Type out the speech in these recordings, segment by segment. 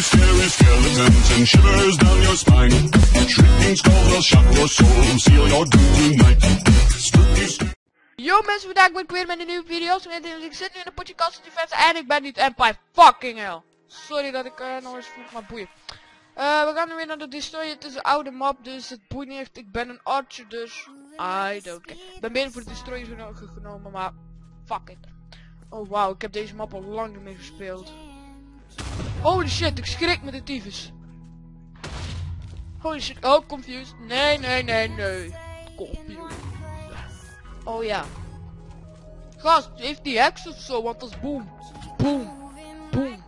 scary skeletons and shivers down your spine. Shrieking skulls will shock your soul and seal your doom tonight. Yo mensen, vandaag ben ik weer met een nieuwe video. Ik zit nu in de potje Castle Defense en ik ben niet Empire fucking hell. Sorry dat ik nog eens vroeg, maar boeien. We gaan nu weer naar de destroyer. Het is een oude map, dus het boeit niet echt. Ik ben een archer, dus I don't care. Ik ben meer voor de destroyer genomen, maar fuck it. Oh wauw, ik heb deze map al lang niet meer gespeeld. Holy shit, ik schrik met de tyfus. Holy shit, oh confused. Nee. Confused. Oh ja. Gast, heeft die heks of zo, want dat is boom. Boom. Boom.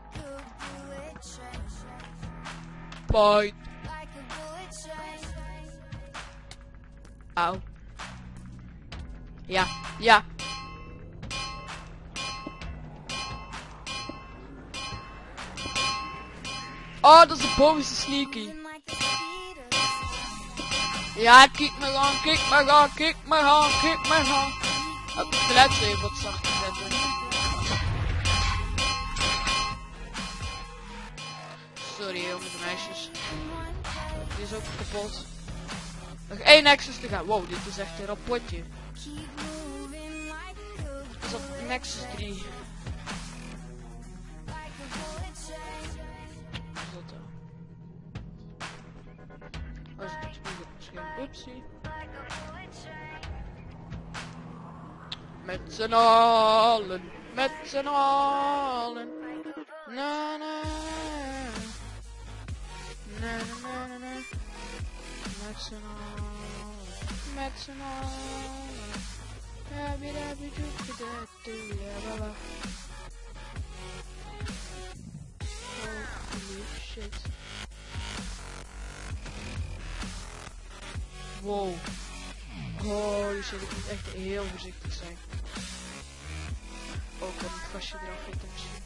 Bite. Auw. Ja. Oh, dat is de bovenste sneaky. Ja, kijk me gaan. Ik moet de geluid even wat zachter zetten. Sorry jongens en meisjes. Die is ook kapot. Nog 1 Nexus te gaan. Wow, dit is echt een rapportje. Dit is op Nexus 3. Waar is het spiegel misschien? Oepsie. Met z'n allen. Na. Met z'n allen. Holy shit. Wow. Holy shit, ik moet echt heel voorzichtig zijn. Oh, ik kan het vastje eraf hitten misschien.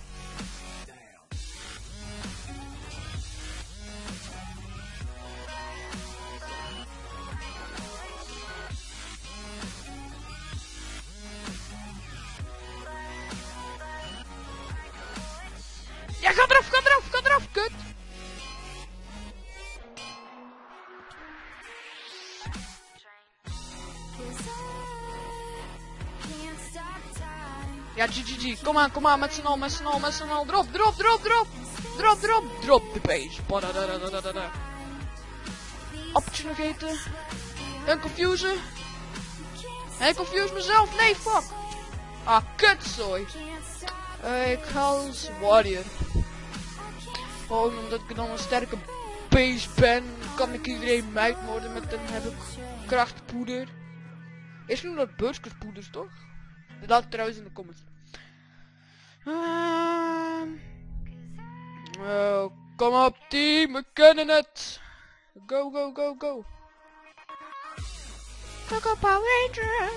Ja, ga eraf, kut! Ja, GG, kom aan, met z'n allen, drop de base. Appeltje nog eten. En confusen. En confuse mezelf, nee, fuck. Ah, kutzooi. Ik ga als warrior. Gewoon omdat ik dan een sterke base ben, kan ik iedereen uitmoorden met een heb ik krachtpoeder. Is nu dat burstpoeders toch? Laat het trouwens in de comments. Kom op team, we kunnen het. Go. Go Power Ranger.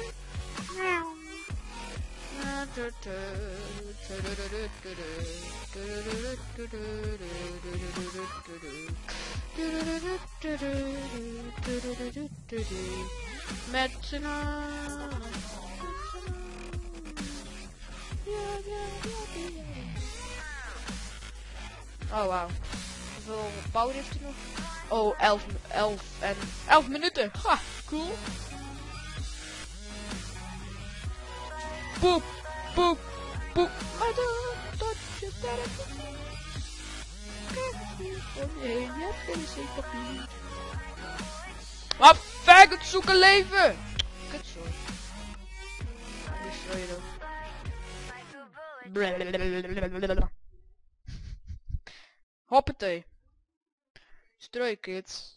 Met z'n allen. Oh wauw. Hoeveel power heeft hij nog? Oh, 11 minuten. Ha, cool. Poep. Maar dat je sterk. Oh nee, je hebt geen zeepapier. Maar faggot zoeken leven. Kut zo. Destroy je ook. Hoppatee. Destroy kids.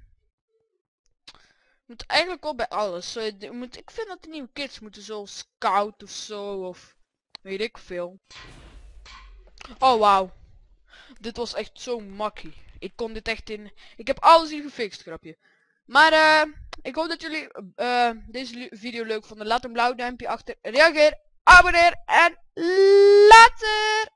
Moet eigenlijk wel bij alles. Ik vind dat de nieuwe kids moeten zo scout of zo of weet ik veel. Oh wauw. Dit was echt zo makkie. Ik kon dit echt in. Ik heb alles hier gefixt, grapje. Maar ik hoop dat jullie deze video leuk vonden. Laat een blauw duimpje achter. Reageer, abonneer en later.